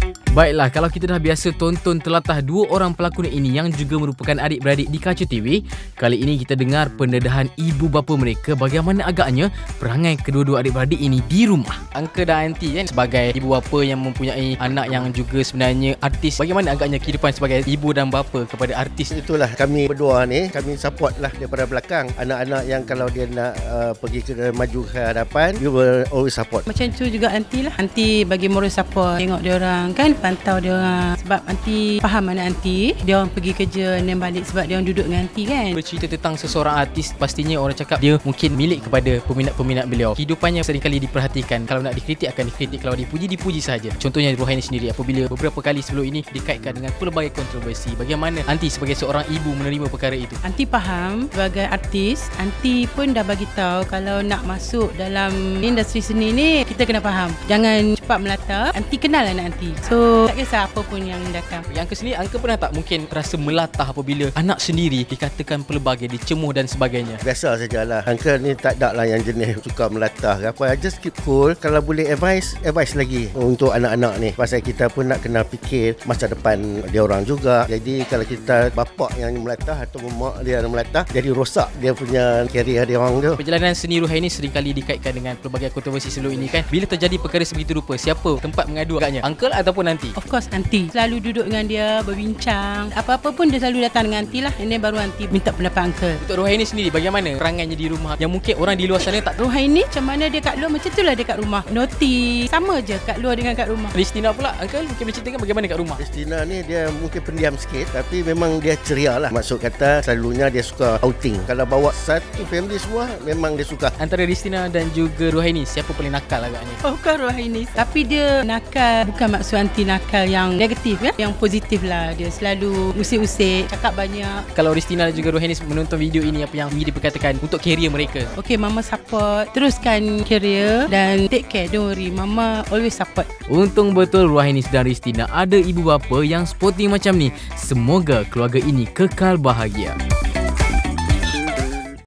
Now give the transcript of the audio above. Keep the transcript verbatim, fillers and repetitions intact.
Baiklah, kalau kita dah biasa tonton telatah dua orang pelakon ini yang juga merupakan adik-beradik di Kaca T V, kali ini kita dengar pendedahan ibu bapa mereka bagaimana agaknya perangai kedua-dua adik-beradik ini di rumah. Uncle dan aunty kan sebagai ibu bapa yang mempunyai anak yang juga sebenarnya artis, bagaimana agaknya kehidupan sebagai ibu dan bapa kepada artis? Itulah kami berdua ni, kami support lah daripada belakang. Anak-anak yang kalau dia nak uh, pergi ke maju ke hadapan, you will always support. Macam tu juga aunty lah. Aunty bagi moral support, tengok dia orang kan, pantau dia orang. Sebab aunty faham anak aunty, dia orang pergi kerja dan balik sebab dia orang duduk dengan aunty kan. Bercerita tentang seseorang artis, pastinya orang cakap dia mungkin milik kepada peminat-peminat beliau. Kehidupannya seringkali diperhatikan. Kalau nak dikritik akan dikritik, kalau dipuji dipuji saja. Contohnya Rohaini sendiri apabila beberapa kali sebelum ini dikaitkan dengan pelbagai kontroversi. Bagaimana aunty sebagai seorang ibu menerima perkara itu? Aunty faham sebagai artis, aunty pun dah bagi tahu kalau nak masuk dalam industri seni ni kita kena faham. Jangan cepat melata. Aunty kenal anak aunty. So tak kisah apa pun yang datang. Yang ke sini, Uncle pernah tak mungkin rasa melatah apabila anak sendiri dikatakan pelbagai, dicemuh dan sebagainya? Biasa sajalah. Uncle ni tak ada lah yang jenis suka melatah ke apa. Just keep cool. Kalau boleh advice, advice lagi untuk anak-anak ni. Pasal kita pun nak kena fikir masa depan dia orang juga. Jadi kalau kita bapak yang melatah atau mak dia yang melatah, jadi rosak dia punya career dia orang tu. Perjalanan seni Rohaini seringkali dikaitkan dengan pelbagai kontroversi sebelum ini kan. Bila terjadi perkara sebegitu rupa, siapa tempat mengadu agaknya? Uncle ataupun aunty? Of course aunty. Selalu duduk dengan dia, berbincang. Apa-apa pun dia selalu datang dengan aunty lah. Ini baru aunty minta pendapat uncle. Untuk Rohaini sendiri, bagaimana perangannya di rumah yang mungkin orang di luar sana tak tahu? Rohaini macam mana dia kat luar, macam itulah dia kat rumah. Naughty. Sama je kat luar dengan kat rumah. Christina pula, Uncle mungkin menceritakan bagaimana kat rumah? Christina ni dia mungkin pendiam sikit, tapi memang dia ceria lah. Maksud kata selalunya dia suka outing. Kalau bawa satu family semua, memang dia suka. Antara Christina dan juga Rohaini, siapa paling nakal agaknya? Oh, bukan Rohaini. Tapi dia nakal, bukan maksud anti nakal yang negatif ya. Yang positif lah. Dia selalu usik-usik, cakap banyak. Kalau Christina dan juga Rohaini menonton video ini, apa yang ingin diperkatakan untuk kerjaya mereka? Okay, Mama support. Teruskan kerjaya dan take care. Don't worry. Mama always support. Untung betul Rohaini dan Christina ada ibu bapa yang sporting macam ni. Semoga keluarga ini kekal bahagia.